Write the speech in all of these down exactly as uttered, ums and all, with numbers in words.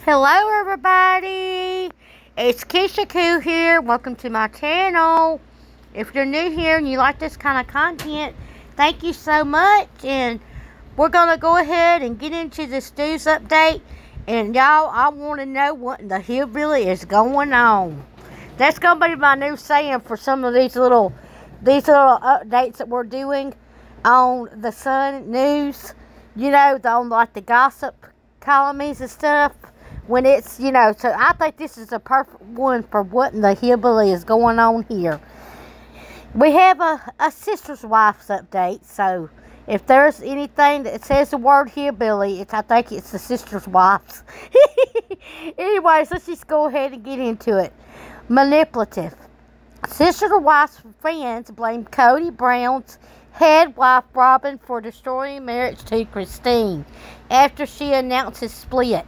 Hello everybody, it's Keisha Koo here. Welcome to my channel. If you're new here and you like this kind of content, thank you so much. And we're going to go ahead and get into this news update. And y'all, I want to know what in the hillbilly is going on. That's going to be my new saying for some of these little, these little updates that we're doing on the Sun News. You know, on like the gossip columns and stuff. When it's, you know, so I think this is a perfect one for what in the hillbilly is going on here. We have a, a sister's wife's update, so if there's anything that says the word hillbilly, it's, I think it's the sister's wife's. Anyways, let's just go ahead and get into it. Manipulative. Sister's wife's fans blame Cody Brown's head wife Robyn for destroying marriage to Christine after she announced his split.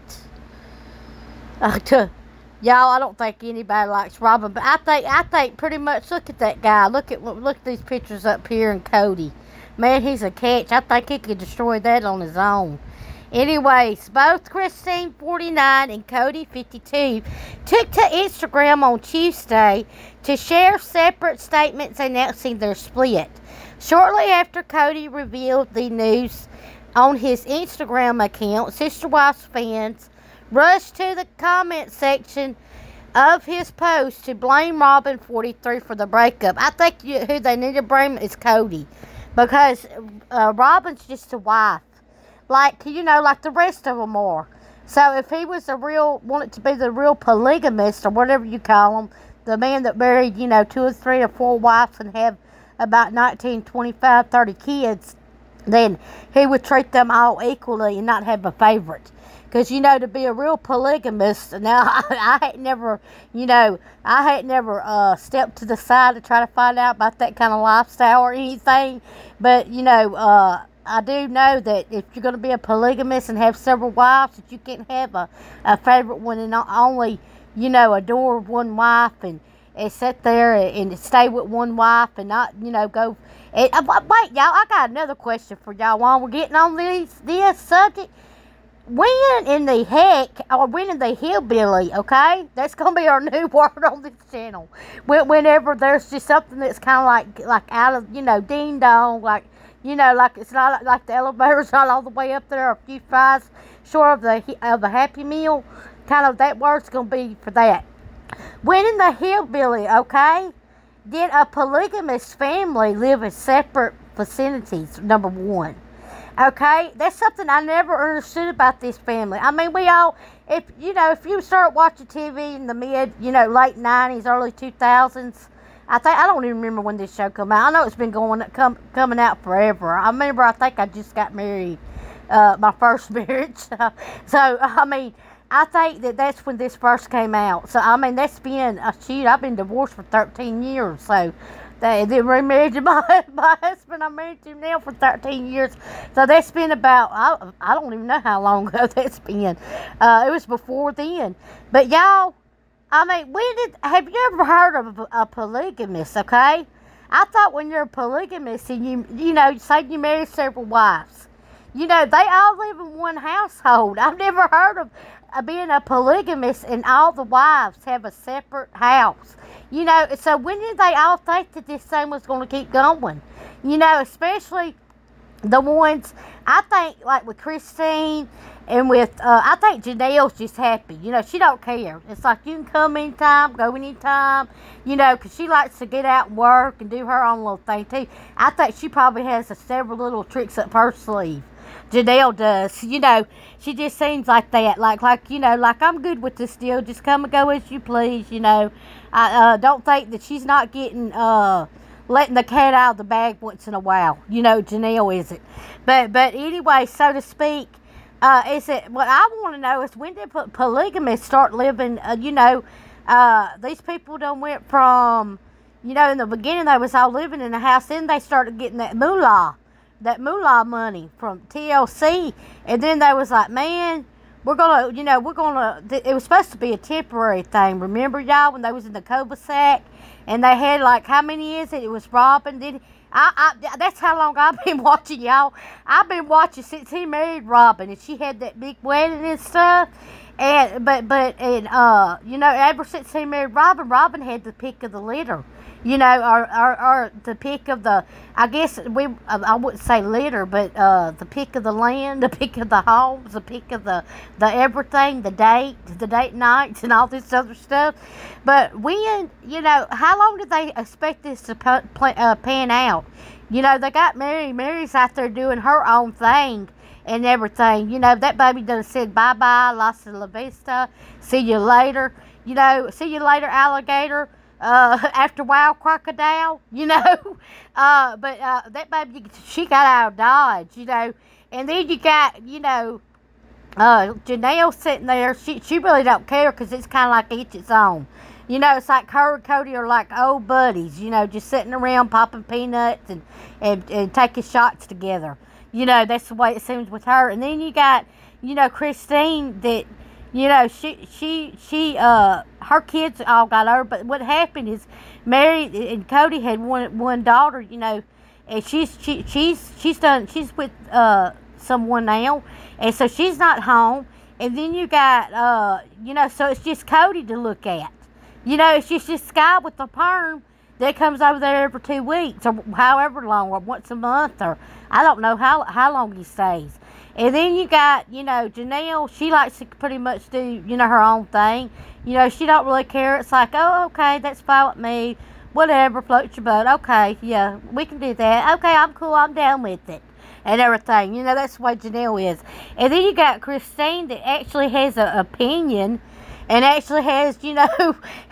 Uh, to, y'all, I don't think anybody likes Robyn, but I think I think pretty much. Look at that guy. Look at look at these pictures up here in Cody. Man, he's a catch. I think he could destroy that on his own. Anyways, both Christine forty-nine and Cody fifty-two took to Instagram on Tuesday to share separate statements announcing their split. Shortly after Cody revealed the news on his Instagram account, Sister Wife's fans rushed to the comment section of his post to blame Robyn forty-three for the breakup. I think you, who they need to blame is Cody, because uh, Robyn's just a wife, like, you know, like the rest of them are. So if he was a real, wanted to be the real polygamist or whatever you call him, the man that married, you know, two or three or four wives and have about nineteen, twenty-five, thirty kids, then he would treat them all equally and not have a favorite. Because, you know, to be a real polygamist, now, I, I had never, you know, I had never uh, stepped to the side to try to find out about that kind of lifestyle or anything. But, you know, uh, I do know that if you're going to be a polygamist and have several wives, that you can't have a, a favorite one and not only, you know, adore one wife and, and sit there and, and stay with one wife and not, you know, go. And, uh, wait, y'all, I got another question for y'all while we're getting on this, this subject. When in the heck, or when in the hillbilly, okay? That's going to be our new word on this channel. Whenever there's just something that's kind of like, like out of, you know, ding dong, like, you know, like it's not like the elevator's not all the way up there, a few fries short of the, of the Happy Meal. Kind of that word's going to be for that. When in the hillbilly, okay? Did a polygamous family live in separate vicinities, number one? Okay, that's something I never understood about this family. I mean, we all, if, you know, if you start watching T V in the mid, you know, late nineties, early two thousands, I think, I don't even remember when this show came out. I know it's been going, come, coming out forever. I remember, I think I just got married, uh, my first marriage. So, I mean, I think that that's when this first came out. So, I mean, that's been, uh, shoot, I've been divorced for thirteen years, so. They, they remarried to my, my husband. I'm married to him now for thirteen years. So that's been about, I, I don't even know how long ago that's been. Uh, it was before then. But y'all, I mean, when did, have you ever heard of a, a polygamist, okay? I thought when you're a polygamist and you, you know, say you marry several wives, you know, they all live in one household. I've never heard of uh, being a polygamist and all the wives have a separate house. You know, so when did they all think that this thing was going to keep going? You know, especially the ones, I think, like with Christine and with, uh, I think Janelle's just happy. You know, she don't care. It's like you can come anytime, go anytime, you know, because she likes to get out and work and do her own little thing, too. I think she probably has a, several little tricks up her sleeve. Janelle does. You know, she just seems like that. Like, like you know, like, I'm good with this deal. Just come and go as you please, you know. I uh, don't think that she's not getting, uh, letting the cat out of the bag once in a while. You know, Janelle isn't. But, but anyway, so to speak, uh, is it, what I want to know is when did polygamists start living, uh, you know, uh, these people done went from, you know, in the beginning they was all living in a house, then they started getting that moolah. That moolah money from T L C, and then they was like, man, we're gonna, you know, we're gonna, it was supposed to be a temporary thing, remember y'all, when they was in the cul-de-sac, and they had like, how many is it, it was Robyn, did I, I, that's how long I've been watching, y'all. I've been watching since he married Robyn, and she had that big wedding and stuff, And but but and uh you know, ever since he married Robyn, Robyn had the pick of the litter, you know, or or, or the pick of the, I guess we I wouldn't say litter, but uh the pick of the land, the pick of the homes, the pick of the the everything, the date, the date nights, and all this other stuff. But when, you know, how long did they expect this to uh, pan out? You know, they got married. Mary's out there doing her own thing and everything. You know, that baby done said bye-bye, hasta la vista, see you later. You know, see you later, alligator, uh, after a while, crocodile, you know. Uh, but uh, that baby, she got out of Dodge, you know. And then you got, you know, uh, Janelle sitting there. She, she really don't care because it's kind of like each its own. You know, it's like her and Cody are like old buddies, you know, just sitting around popping peanuts and, and, and taking shots together. You know, that's the way it seems with her. And then you got, you know, Christine that, you know, she, she, she, uh, her kids all got over. But what happened is Mary and Cody had one, one daughter, you know, and she's, she, she's, she's done, she's with, uh, someone now. And so she's not home. And then you got, uh, you know, so it's just Cody to look at. You know, it's just this guy with the perm that comes over there every two weeks or however long, or once a month, or I don't know how how long he stays. And then you got, you know, Janelle. She likes to pretty much do, you know, her own thing. You know, she don't really care. It's like, oh, okay, that's fine with me. Whatever, float your boat. Okay, yeah, we can do that. Okay, I'm cool. I'm down with it. And everything. You know, that's the way Janelle is. And then you got Christine that actually has an opinion. And actually has, you know,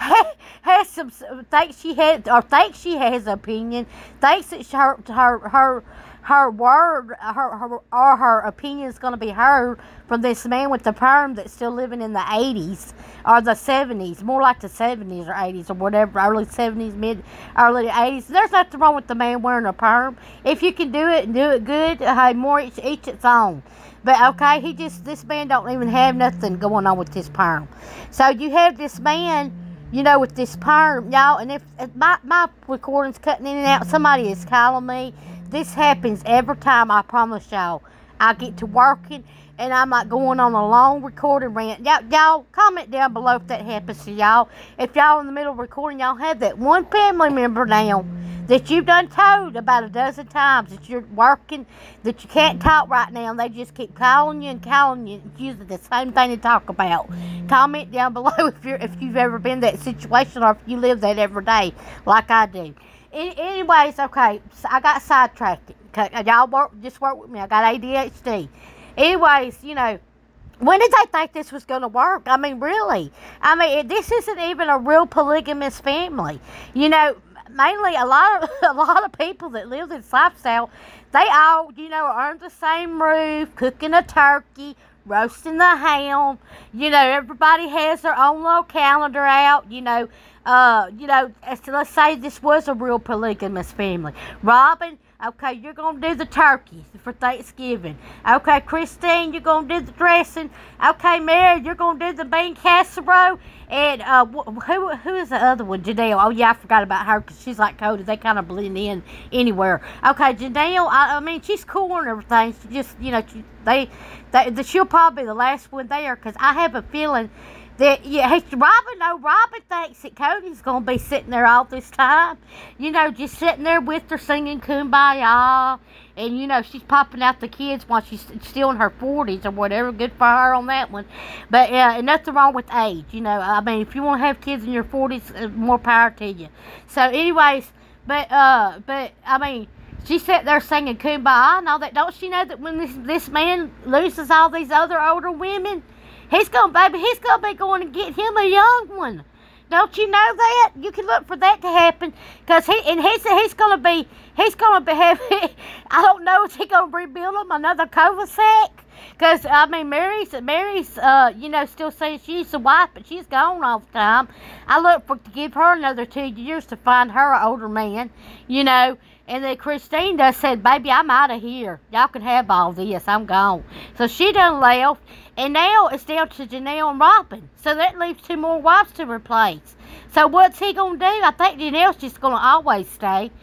has some, thinks she has, or thinks she has an opinion, thinks that her, her, her, her word, her, her, or her opinion is going to be heard from this man with the perm that's still living in the eighties, or the seventies, more like the seventies or eighties or whatever, early seventies, mid, early eighties. There's nothing wrong with the man wearing a perm. If you can do it and do it good, hey, more each, each its own. But, okay, he just, this man don't even have nothing going on with this perm. So, you have this man, you know, with this perm, y'all, and if, if my, my recording's cutting in and out, somebody is calling me. This happens every time, I promise y'all. I get to working, and I'm like going on a long recording rant. Y'all, y'all comment down below if that happens to y'all. If y'all in the middle of recording, y'all have that one family member now that you've done told about a dozen times that you're working, that you can't talk right now, and they just keep calling you and calling you and using the same thing to talk about. Comment down below if you're if you've ever been in that situation or if you live that every day like I do. Anyways, okay, so I got sidetracked. Okay, y'all work, just work with me. I got A D H D. Anyways, you know, when did they think this was going to work? I mean, really? I mean, it, this isn't even a real polygamous family. You know, mainly a lot of a lot of people that live in this lifestyle, they all, you know, are under the same roof, cooking a turkey, roasting the ham. You know, everybody has their own little calendar out. You know, uh, you know. So let's say this was a real polygamous family. Robyn, okay, you're gonna do the turkey for Thanksgiving. Okay, Christine, you're gonna do the dressing. Okay, Mary, you're gonna do the bean casserole. And uh, who who is the other one? Janelle. Oh yeah, I forgot about her because she's like Cody. They kind of blend in anywhere. Okay, Janelle. I, I mean, she's cool and everything. She just, you know, she, they, they, the, she'll probably be the last one there because I have a feeling that, yeah, hey, Robyn, no, Robyn thinks that Cody's going to be sitting there all this time. You know, just sitting there with her singing Kumbaya. And, you know, she's popping out the kids while she's still in her forties or whatever. Good for her on that one. But, uh, nothing wrong with age. You know, I mean, if you want to have kids in your forties, uh, more power to you. So, anyways, but, uh, but, I mean, she sat there singing Kumbaya and all that. Don't she know that when this, this man loses all these other older women, he's going, baby, he's going to be going to get him a young one. Don't you know that? You can look for that to happen. Because he, and he said he's going to be, he's going to be having, I don't know, is he going to rebuild him another cul-de-sac? Because, I mean, Mary's, Mary's, uh, you know, still saying she's the wife, but she's gone all the time. I look for, to give her another two years to find her an older man, you know. And then Christine just said, baby, I'm out of here. Y'all can have all this. I'm gone. So she done left. And now it's down to Janelle and Robyn. So that leaves two more wives to replace. So what's he going to do? I think Janelle's just going to always stay.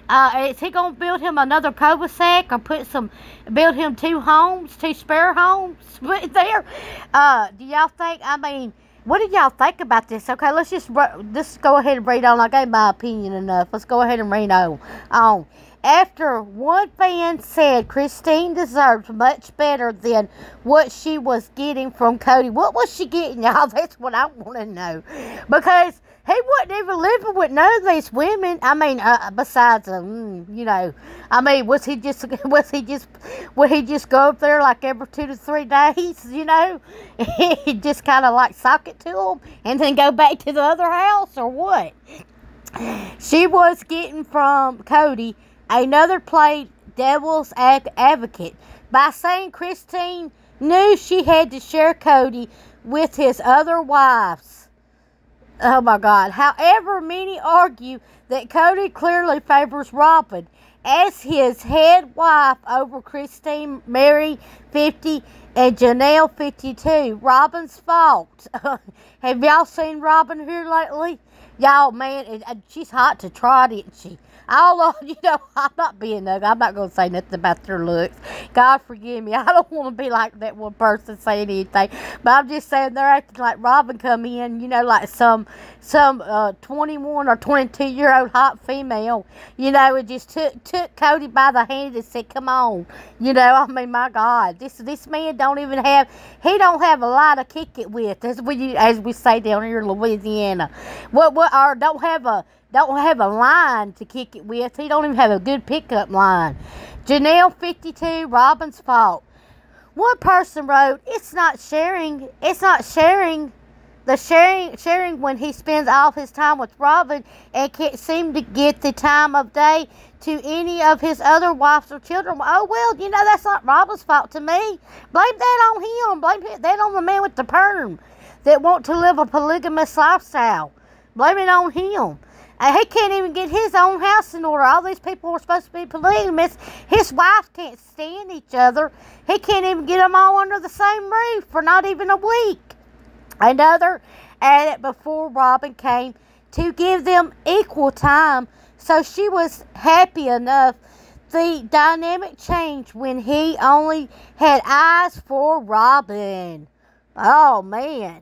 Uh, is he gonna build him another cul-de-sac or put some, build him two homes, two spare homes right there? Uh, do y'all think? I mean, what do y'all think about this? Okay, let's just let's go ahead and read on. I gave my opinion enough. Let's go ahead and read on. On. After one fan said Christine deserved much better than what she was getting from Cody. What was she getting, y'all? That's what I want to know. Because he wasn't even living with none of these women. I mean, uh, besides, um, you know, I mean, was he just, was he just, would he just go up there like every two to three days, you know? He just kind of like sock it to him and then go back to the other house or what? She was getting from Cody another played devil's advocate by saying Christine knew she had to share Cody with his other wives. Oh my God. However, many argue that Cody clearly favors Robyn as his head wife over Christine, Mary, fifty, and Janelle, fifty-two. Robyn's fault. Have y'all seen Robyn here lately? Y'all, man, it, uh, she's hot to trot, isn't she? I'll, you know, I'm not being ugly. I'm not going to say nothing about their looks. God forgive me. I don't want to be like that one person saying anything. But I'm just saying they're acting like Robyn come in, you know, like some some uh, twenty-one or twenty-two-year-old hot female. You know, it just took took Cody by the hand and said, come on. You know, I mean, my God. This this man don't even have, he don't have a lot to kick it with, as we, as we say down here in Louisiana. What, what, or don't have a, don't have a line to kick it with. He don't even have a good pickup line. Janelle, fifty-two, Robyn's fault. One person wrote, it's not sharing, it's not sharing, the sharing, sharing when he spends all his time with Robyn and can't seem to get the time of day to any of his other wives or children. Oh, well, you know, that's not Robyn's fault to me. Blame that on him. Blame that on the man with the perm that want to live a polygamous lifestyle. Blame it on him. Uh, he can't even get his own house in order. All these people are supposed to be polygamous. His wives can't stand each other. He can't even get them all under the same roof for not even a week. Another added before Robyn came to give them equal time, so she was happy enough. The dynamic changed when he only had eyes for Robyn. Oh, man.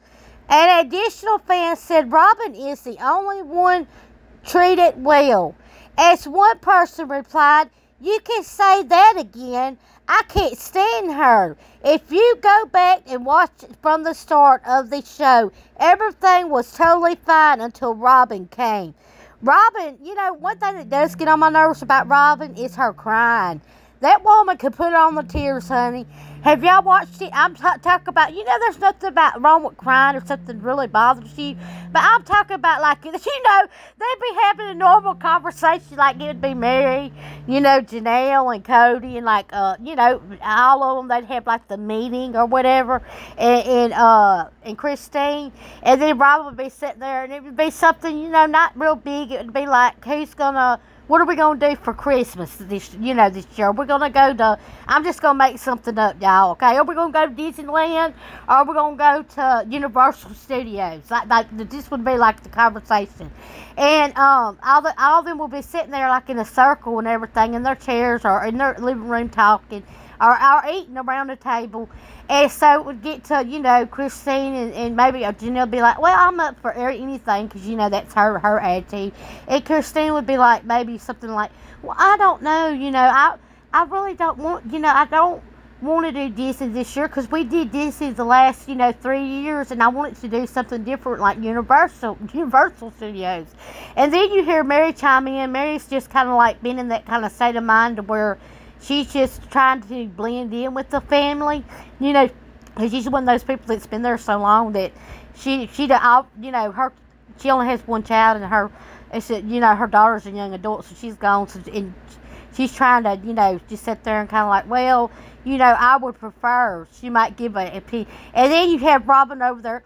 An additional fan said Robyn is the only one treated well. As one person replied, you can say that again. I can't stand her. If you go back and watch from the start of the show, everything was totally fine until Robyn came. Robyn, you know, one thing that does get on my nerves about Robyn is her crying. That woman could put on the tears, honey. Have y'all watched it? I'm t- talking about, you know, there's nothing about wrong with crying or something really bothers you. But I'm talking about, like, you know, they'd be having a normal conversation, like it would be Mary, you know, Janelle and Cody, and, like, uh, you know, all of them, they'd have, like, the meeting or whatever, and, and, uh, and Christine. And then Robyn would be sitting there, and it would be something, you know, not real big. It would be like, who's gonna... What are we going to do for Christmas this, you know, this year? We're going to go to, I'm just going to make something up, y'all, okay? Are we going to go to Disneyland, or are we going to go to Universal Studios? Like, like this would be like the conversation. And um, all, the, all of them will be sitting there like in a circle and everything in their chairs or in their living room talking or, or eating around the table. And so it would get to, you know, Christine and, and maybe Janelle be like, well, I'm up for anything because, you know, that's her, her attitude. And Christine would be like, maybe something like, well, I don't know, you know, I I really don't want, you know, I don't want to do Disney this year because we did Disney the last, you know, three years and I wanted to do something different like Universal, Universal Studios. And then you hear Mary chime in. Mary's just kind of like been in that kind of state of mind to where she's just trying to blend in with the family, you know, because she's one of those people that's been there so long that she, she, you know, her, she only has one child and her, it's, you know, her daughter's a young adult, so she's gone, so, and she's trying to, you know, just sit there and kind of like, well, you know, I would prefer, she might give a, a P. And then you have Robyn over there,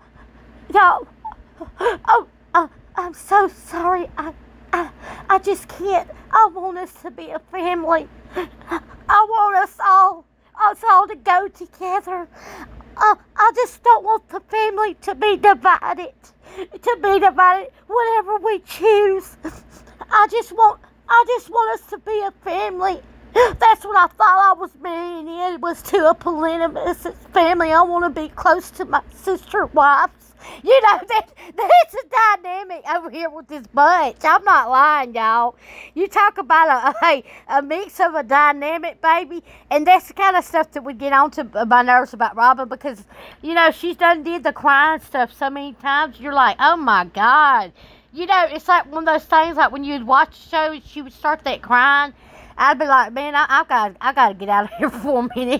no, oh, uh, I'm so sorry, I, I, I just can't, I want us to be a family. I want us all, us all to go together. Uh, I just don't want the family to be divided, to be divided whatever we choose. I just want I just want us to be a family. That's what I thought I was marrying in, was to a polygamous family. I want to be close to my sister wives. You know, that that's a dynamic over here with this bunch. I'm not lying, y'all. You talk about a, a, a mix of a dynamic, baby, and that's the kind of stuff that would get on to my nerves about Robyn, because, you know, she's done did the crying stuff so many times. You're like, oh, my God. You know, it's like one of those things, like when you'd watch a show, she would start that crying. I'd be like, man, I, I got, I got to get out of here for a minute.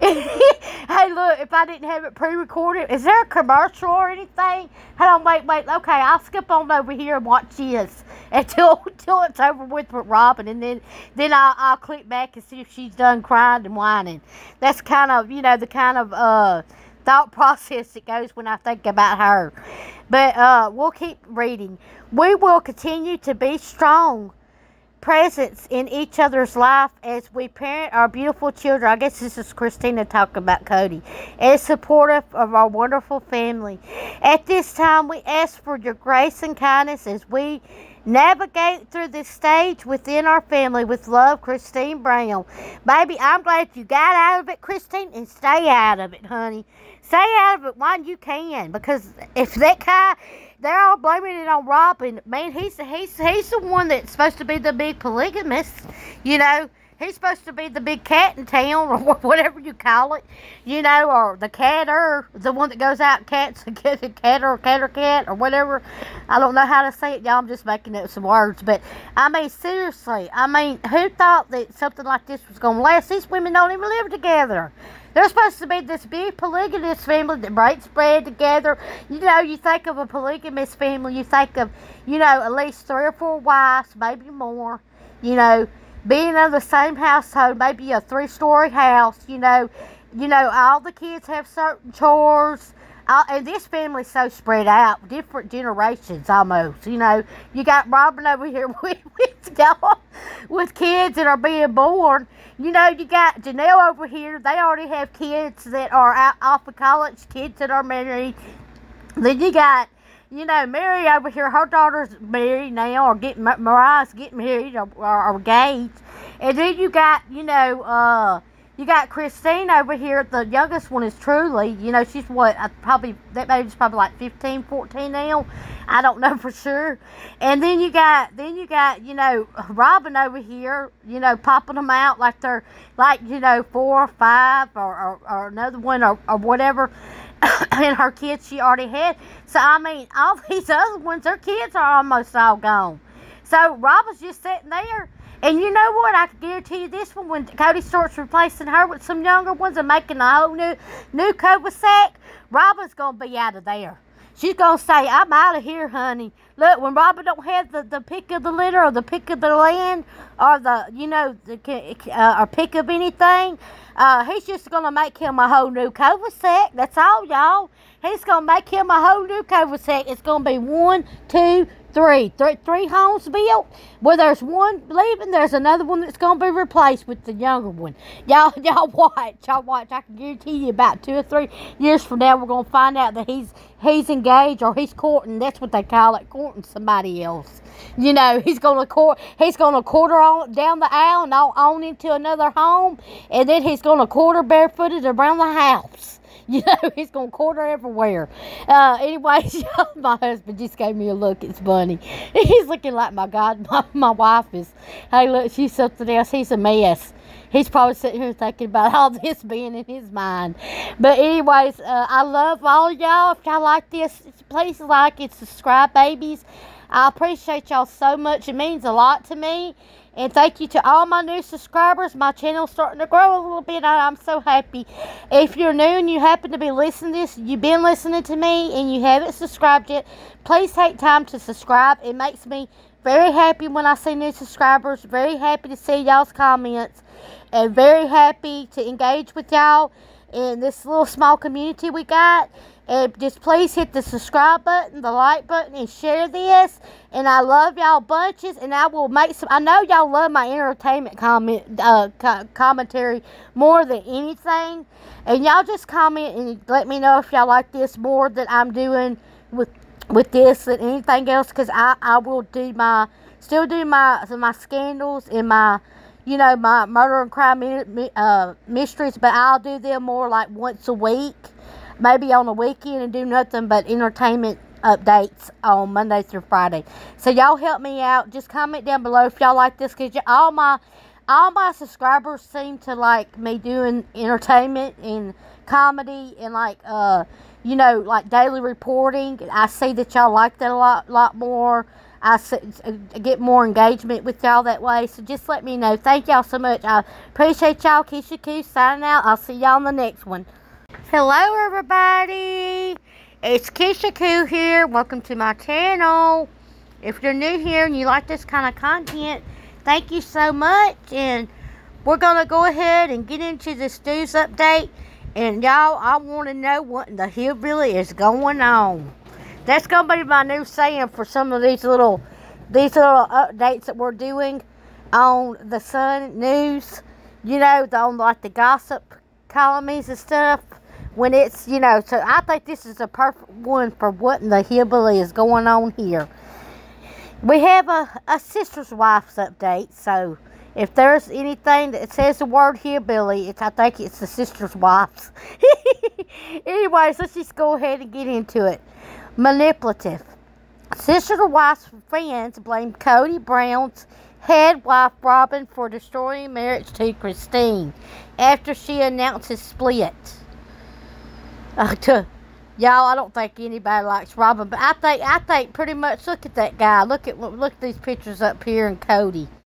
Hey, look, if I didn't have it pre-recorded, is there a commercial or anything? Hold on, wait, wait. Okay, I'll skip on over here and watch this until, until it's over with with Robyn, and then, then I'll, I'll click back and see if she's done crying and whining. That's kind of, you know, the kind of uh, thought process that goes when I think about her. But uh, we'll keep reading. We will continue to be strong presence in each other's life as we parent our beautiful children. I guess this is Christina talking about Cody. As supportive of our wonderful family. At this time, we ask for your grace and kindness as we navigate through this stage within our family. With love, Christine Brown. Baby, I'm glad you got out of it, Christine, and stay out of it, honey. Stay out of it while you can, because if that guy, they're all blaming it on Robyn. Man, he's he's he's the one that's supposed to be the big polygamist. You know, he's supposed to be the big cat in town, or whatever you call it. You know, or the catter, the one that goes out and cats and gets a cat or catter cat or whatever. I don't know how to say it, y'all. I'm just making up some words. But I mean, seriously, I mean, who thought that something like this was going to last? These women don't even live together. They're supposed to be this big polygamous family that breaks bread together. You know, you think of a polygamous family, you think of, you know, at least three or four wives, maybe more. You know, being in the same household, maybe a three-story house. You know, you know, all the kids have certain chores. Uh, and this family's so spread out, different generations almost. You know, you got Robyn over here with with, y'all, with kids that are being born. You know, you got Janelle over here. They already have kids that are out off of college, kids that are married. Then you got, you know, Mary over here. Her daughter's married now, or getting Mariah's getting married, or, or, or engaged. And then you got, you know, uh. You got Christine over here. The youngest one is Truly. You know, she's what, uh, probably, that baby's probably like fifteen, fourteen now. I don't know for sure. And then you got, then you got, you know, Robyn over here, you know, popping them out like they're, like, you know, four or five, or, or, or another one, or, or whatever. And her kids she already had. So, I mean, all these other ones, their kids are almost all gone. So, Robyn's just sitting there. And you know what? I can guarantee you this one, when Cody starts replacing her with some younger ones and making a whole new new cul-de-sac, Robyn's going to be out of there. She's going to say, I'm out of here, honey. Look, when Robyn don't have the, the pick of the litter, or the pick of the land, or the, you know, the uh, or pick of anything, uh, he's just going to make him a whole new cul-de-sac. That's all, y'all. He's going to make him a whole new cul-de-sac. It's going to be one, two, Three, three, three homes built. Where there's one leaving, there's another one that's gonna be replaced with the younger one. Y'all, y'all watch, y'all watch. I can guarantee you, about two or three years from now, we're gonna find out that he's he's engaged, or he's courting. That's what they call it, courting somebody else. You know, he's gonna court. He's gonna quarter on down the aisle and on, on into another home, and then he's gonna quarter barefooted around the house. You know, he's going to quarter everywhere. Uh, anyways, my husband just gave me a look. It's funny. He's looking like, my God, my, my wife is, hey, look, she's something else. He's a mess. He's probably sitting here thinking about all this being in his mind. But anyways, uh, I love all y'all. If y'all like this, please like and subscribe, babies. I appreciate y'all so much. It means a lot to me. And thank you to all my new subscribers. My channel's starting to grow a little bit. I'm so happy. If you're new and you happen to be listening to this, you've been listening to me and you haven't subscribed yet, please take time to subscribe. It makes me very happy when I see new subscribers. Very happy to see y'all's comments. And very happy to engage with y'all in this little small community we got. And just please hit the subscribe button, the like button, and share this. And I love y'all bunches. And I will make some. I know y'all love my entertainment comment, uh, co commentary more than anything. And y'all just comment and let me know if y'all like this more that I'm doing with with this than anything else. Because I, I will do my still do my so my scandals and my, you know, my murder and crime mi- mi- uh, mysteries, but I'll do them more like once a week, maybe on the weekend, and do nothing but entertainment updates on Monday through Friday. So y'all help me out. Just comment down below if y'all like this, because all my all my subscribers seem to like me doing entertainment and comedy and like uh you know, like daily reporting. I see that y'all like that a lot lot more. I get more engagement with y'all that way. So just let me know. Thank y'all so much. I appreciate y'all. Keisha Koo signing out. I'll see y'all in the next one. Hello, everybody. It's Keisha Koo here. Welcome to my channel. If you're new here and you like this kind of content, thank you so much. And we're going to go ahead and get into this news update. And y'all, I want to know what in the hillbilly is going on. That's going to be my new saying for some of these little, these little updates that we're doing on the Sun News. You know, the, on like the gossip columns and stuff. When it's, you know, so I think this is a perfect one for what in the hillbilly is going on here. We have a, a sister's wife's update, so if there's anything that says the word hillbilly, it's, I think it's the sister's wife's. Anyways, let's just go ahead and get into it. Manipulative. Sister wife's friends blame Cody Brown's head wife Robyn for destroying marriage to Christine after she announced his split. Uh, to, y'all, I don't think anybody likes Robyn, but I think I think pretty much. Look at that guy. Look at look at these pictures up here and Cody.